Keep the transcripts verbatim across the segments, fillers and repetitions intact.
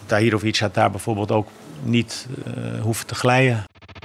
Tahirovic had daar bijvoorbeeld ook niet uh, hoeven te glijden.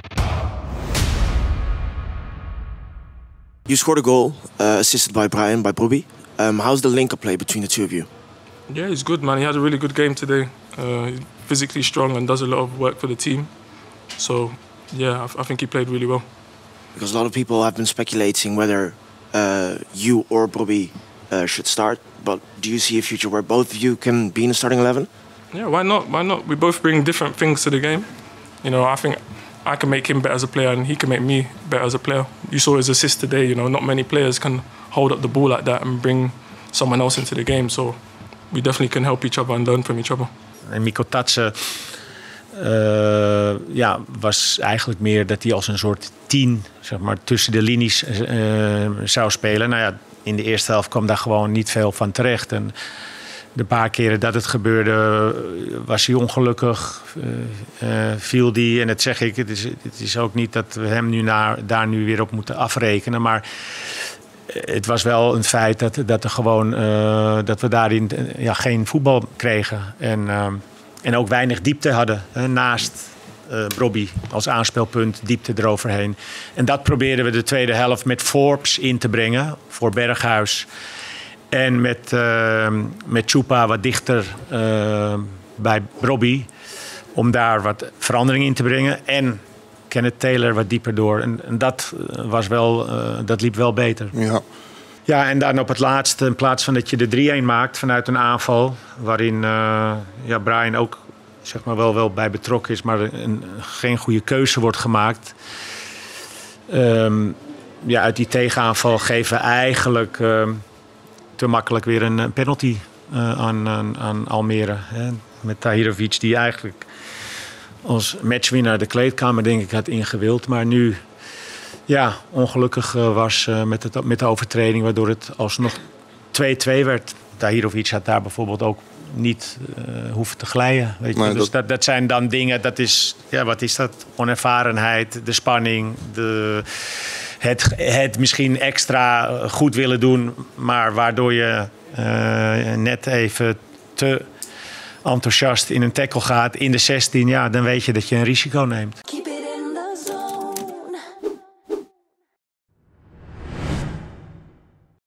You scored a goal, uh, assisted by Brian, by Brobbey. Um, how's the link-up play between the two of you? Yeah, he's good, man. He had a really good game today. Uh, he's physically strong and does a lot of work for the team. So, yeah, I, I think he played really well. Because a lot of people have been speculating whether uh, you or Brobbey uh, should start. But do you see a future where both of you can be in the starting eleven? Yeah, why not? Why not? We both bring different things to the game. You know, I think I can make him better as a player and he can make me better as a player. You saw his assist today, you know, not many players can hold up the ball like that and bring someone else into the game. So we definitely can help each other and learn from each other. En Mikko Tatsen uh, ja, was eigenlijk meer dat hij als een soort tien, zeg maar, tussen de linies uh, zou spelen. Nou ja, in de eerste helft kwam daar gewoon niet veel van terecht. En de paar keren dat het gebeurde, was hij ongelukkig, uh, uh, viel die. En dat zeg ik, het is, het is ook niet dat we hem nu naar, daar nu weer op moeten afrekenen. Maar het was wel een feit dat, dat, er gewoon, uh, dat we daarin uh, ja, geen voetbal kregen. En, uh, en ook weinig diepte hadden, uh, naast uh, Brobbey als aanspeelpunt, diepte eroverheen. En dat probeerden we de tweede helft met Forbes in te brengen voor Berghuis. En met, uh, met Chupa wat dichter uh, bij Brobbey. Om daar wat verandering in te brengen. En Kenneth Taylor wat dieper door. En, en dat, was wel, uh, dat liep wel beter. Ja. Ja, en dan op het laatste, in plaats van dat je de drie-een maakt vanuit een aanval. Waarin uh, ja, Brian ook zeg maar, wel, wel bij betrokken is. Maar een, geen goede keuze wordt gemaakt. Um, ja, uit die tegenaanval geven we eigenlijk Uh, te makkelijk weer een penalty uh, aan, aan, aan Almere. Hè? Met Tahirovic die eigenlijk als matchwinnaar de kleedkamer denk ik had ingewild. Maar nu ja, ongelukkig uh, was uh, met, het, met de overtreding waardoor het alsnog twee-twee werd. Tahirovic had daar bijvoorbeeld ook niet uh, hoeven te glijden. Weet je? Nee, dus dat... Dat, dat zijn dan dingen, dat is, ja, wat is dat? Onervarenheid, de spanning, de... Het, het misschien extra goed willen doen, maar waardoor je uh, net even te enthousiast in een tackle gaat in de zestien, ja, dan weet je dat je een risico neemt.